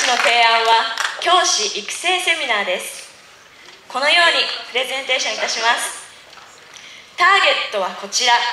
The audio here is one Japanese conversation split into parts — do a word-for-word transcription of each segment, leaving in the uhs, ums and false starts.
ちの提案は教師育成セミナーです。このようにプレゼンテーションいたします。ターゲットはこちら。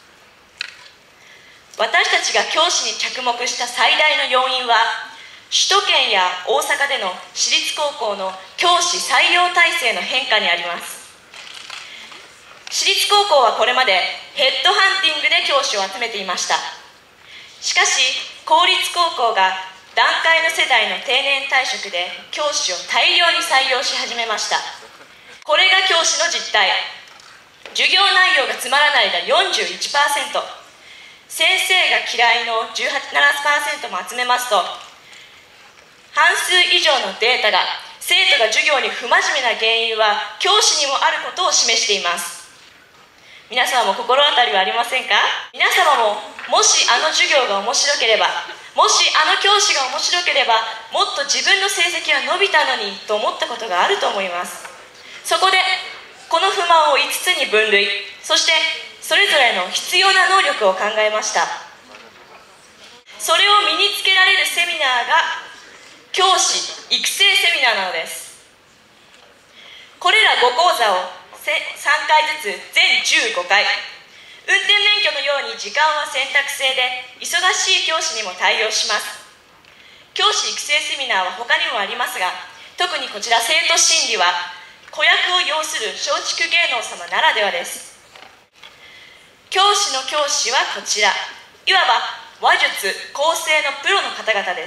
私たちが教師に着目した最大の要因は、首都圏や大阪での私立高校の教師採用体制の変化にあります。私立高校はこれまでヘッドハンティングで教師を集めていました。しかし、公立高校が団塊の世代の定年退職で教師を大量に採用し始めました。これが教師の実態。授業内容がつまらないが よんじゅういちパーセント、先生が嫌いの じゅうななパーセント も集めますと、半数以上のデータが生徒が授業に不真面目な原因は教師にもあることを示しています。皆様も心当たりはありませんか？皆様も、もしあの授業が面白ければ、もしあの教師が面白ければ、もっと自分の成績が伸びたのにと思ったことがあると思います。そこでこの不満をいつつに分類、そしてそれぞれの必要な能力を考えました。それを身につけられるセミナーが教師育成セミナーなのです。これらご講座をさんかいずつ全じゅうごかい、運転免許のように時間は選択制で忙しい教師にも対応します。教師育成セミナーは他にもありますが、特にこちら生徒心理は子役を要する松竹芸能様ならではです。教師の教師はこちら、いわば話術構成のプロの方々です。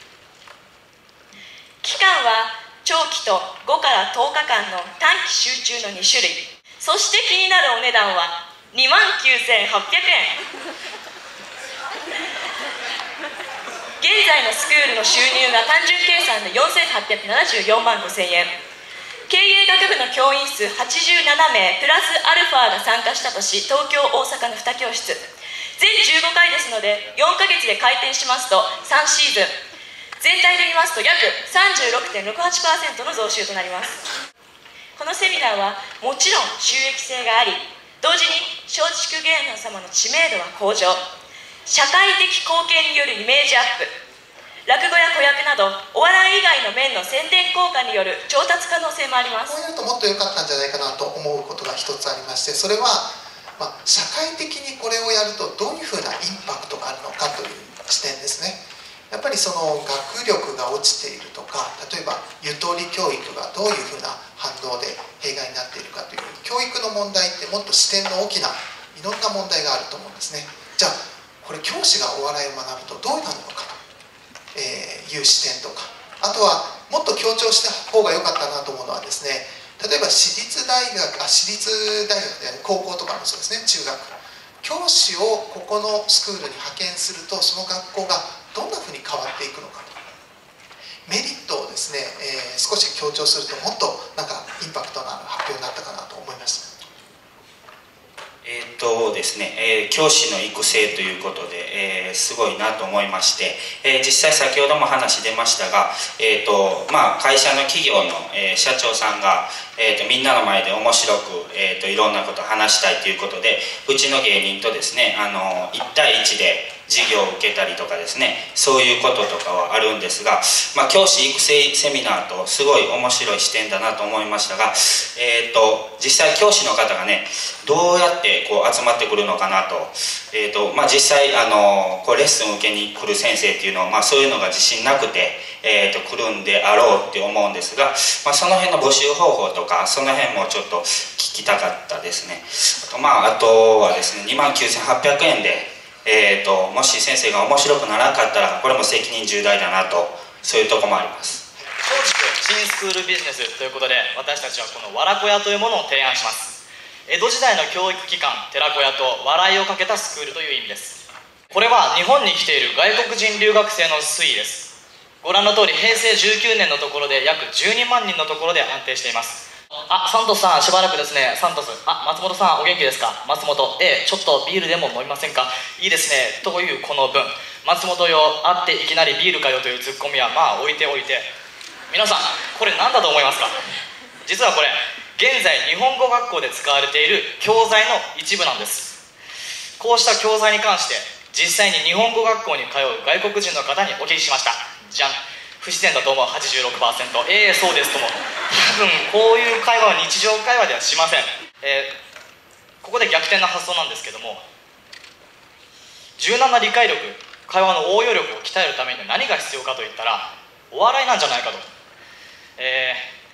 期間は長期とごからとおかかんの短期集中のにしゅるい、そして気になるお値段はにまんきゅうせんはっぴゃくえん。現在のスクールの収入が単純計算でよんせんはっぴゃくななじゅうよんまんごせんえん、経営学部の教員数はちじゅうななめいプラスアルファが参加した年、東京大阪のに教室、全じゅうごかいですのでよんかげつで開店しますとさんシーズン、全体で見ますと約 さんじゅうろくてんろくはちパーセント の増収となります。このセミナーはもちろん収益性があり、同時に松竹芸能様の知名度は向上、社会的貢献によるイメージアップ、落語や子役などお笑い以外の面の宣伝効果による調達可能性もあります。 こういうともっと良かったんじゃないかなと思うことが一つありまして、それは、まあ、社会的にこれをやるとどういうふうなインパクトがあるのかという視点ですね。やっぱりその学力が落ちているとか、例えばゆとり教育がどういうふうな反動で弊害になっているかという、教育の問題ってもっと視点の大きないろんな問題があると思うんですね。じゃあこれ教師がお笑いを学ぶとどうなるのかと、えー、いう視点とか、あとはもっと強調した方が良かったなと思うのはですね、例えば私立大学あ私立大学で高校とかもそうですね、中学教師をここのスクールに派遣すると、その学校がどんなふうに変わっていくのかと、メリットをですね、えー、少し強調するともっとなんかインパクトのある発表になったかなと思います。 えーっとですねえー、教師の育成ということで、えー、すごいなと思いまして、えー、実際先ほども話出ましたが、えーとまあ、会社の企業の、えー、社長さんが、えーとみんなの前で面白く、えーといろんなことを話したいということで、うちの芸人とですねあのいちたいいちで授業を受けたりとかですね、そういうこととかはあるんですが、まあ、教師育成セミナーとすごい面白い視点だなと思いましたが、えーと実際教師の方がねどうやってこう集まってくるのかなと、えーとまあ、実際あのこうレッスンを受けに来る先生っていうのは、まあ、そういうのが自信なくて、えー、と来るんであろうって思うんですが、まあ、その辺の募集方法とかその辺もちょっと聞きたかったですね。あと、まあ、あとはですねにまんきゅうせんはっぴゃくえんで、えー、ともし先生が面白くならなかったらこれも責任重大だなと、そういうとこもあります。 松竹新スクールビジネスということで、私たちはこのわらこやというものを提案します。江戸時代の教育機関寺子屋と笑いをかけたスクールという意味です。これは日本に来ている外国人留学生の推移です。ご覧の通りへいせいじゅうきゅうねんのところで約じゅうにまんにんのところで安定しています。あ、サントスさんしばらくですね。サントス、あ、松本さんお元気ですか。松本、ええ、ちょっとビールでも飲みませんか。いいですねというこの文、松本よ会っていきなりビールかよというツッコミはまあ置いておいて、皆さんこれ何だと思いますか。実はこれ現在日本語学校で使われている教材の一部なんです。こうした教材に関して実際に日本語学校に通う外国人の方にお聞きしました。じゃん。 不自然だと思う はちじゅうろくパーセント、 ええそうですとも多分こういう会話は日常会話ではしません。えー、ここで逆転の発想なんですけども、柔軟な理解力、会話の応用力を鍛えるためには何が必要かといったらお笑いなんじゃないかと、え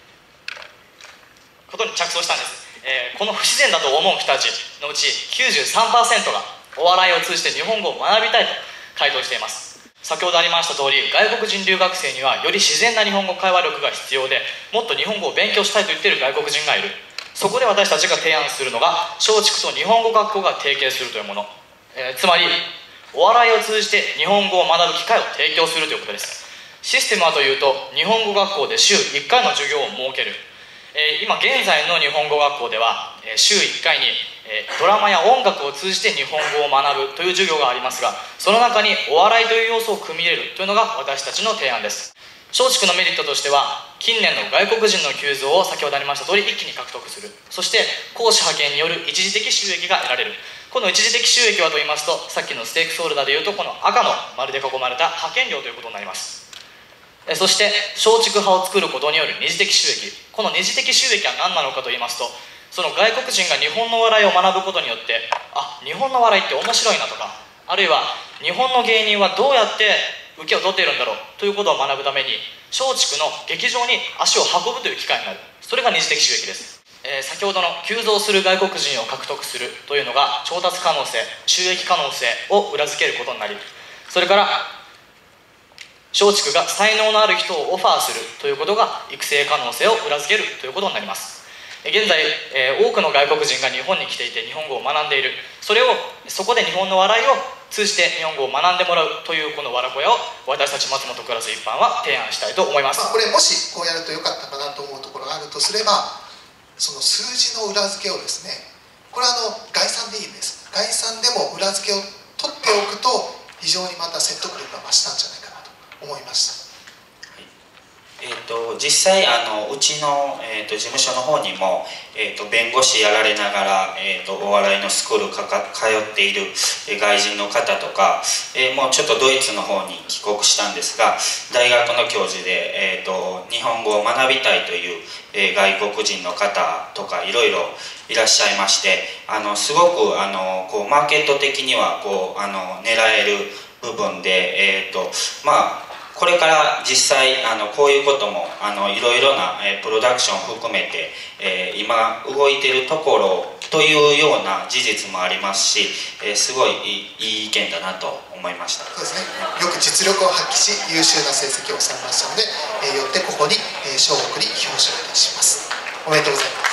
ー、ことに着想したんです。えー、この不自然だと思う人たちのうち きゅうじゅうさんパーセント がお笑いを通じて日本語を学びたいと回答しています。先ほどありました通り、外国人留学生にはより自然な日本語会話力が必要で、もっと日本語を勉強したいと言っている外国人がいる。そこで私たちが提案するのが松竹と日本語学校が提携するというもの、えー、つまりお笑いを通じて日本語を学ぶ機会を提供するということです。システムはというと、日本語学校で週いっかいの授業を設ける。えー、今現在の日本語学校では、えー、週いっかいに、えー、ドラマや音楽を通じて日本語を学ぶという授業がありますが、その中にお笑いという要素を組み入れるというのが私たちの提案です。松竹のメリットとしては、近年の外国人の急増を先ほどありました通り一気に獲得する。そして講師派遣による一時的収益が得られる。この一時的収益はと言いますと、さっきのステークスホルダーでいうとこの赤の丸で囲まれた派遣料ということになります。そして松竹派を作ることによる二次的収益、この二次的収益は何なのかと言いますと、その外国人が日本の笑いを学ぶことによって、あ、日本の笑いって面白いなとか、あるいは日本の芸人はどうやって受けを取っているんだろうということを学ぶために、松竹の劇場に足を運ぶという機会になる。それが二次的収益です。えー、先ほどの急増する外国人を獲得するというのが調達可能性、収益可能性を裏付けることになり、それから松竹が才能のある人をオファーするということが育成可能性を裏付けるということになります。現在、えー、多くの外国人が日本に来ていて日本語を学んでいる。それをそこで日本の笑いを通じて日本語を学んでもらうというこのわらこやを私たち松本クラス一般は提案したいと思います。 まあ、これもしこうやるとよかったかなと思うところがあるとすれば、その数字の裏付けをですね、これはあの概算でいいんです。概算でも裏付けを取っておくと非常にまた説得力が増したんじゃないかなと思いました。 えー、と実際あのうちの、えー、と事務所の方にも、えー、と弁護士やられながら、えー、とお笑いのスクールかか通っている、えー、外人の方とか、えー、もうちょっとドイツの方に帰国したんですが、大学の教授で、えー、と日本語を学びたいという、えー、外国人の方とかいろいろいらっしゃいまして、あのすごくあのこうマーケット的にはこうあの狙える部分で、えーとまあこれから実際あのこういうこともあのいろいろな、えー、プロダクションを含めて、えー、今動いているところというような事実もありますし、えー、すごいいい、いい意見だなと思いました。 そうですね、よく実力を発揮し優秀な成績を収めましたので、えー、よってここに賞を贈り表彰いたします。おめでとうございます。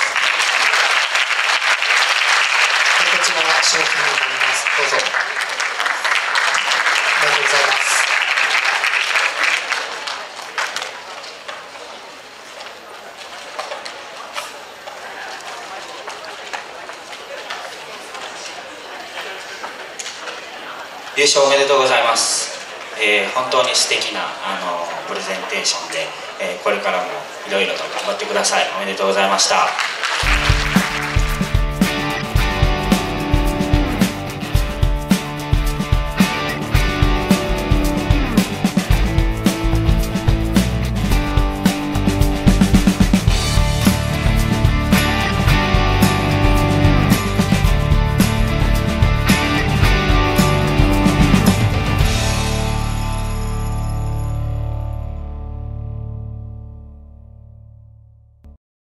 こちらは賞金になります。どうぞ。おめでとうございます。 優勝おめでとうございます。えー、本当に素敵なあのプレゼンテーションで、えー、これからもいろいろと頑張ってください。おめでとうございました。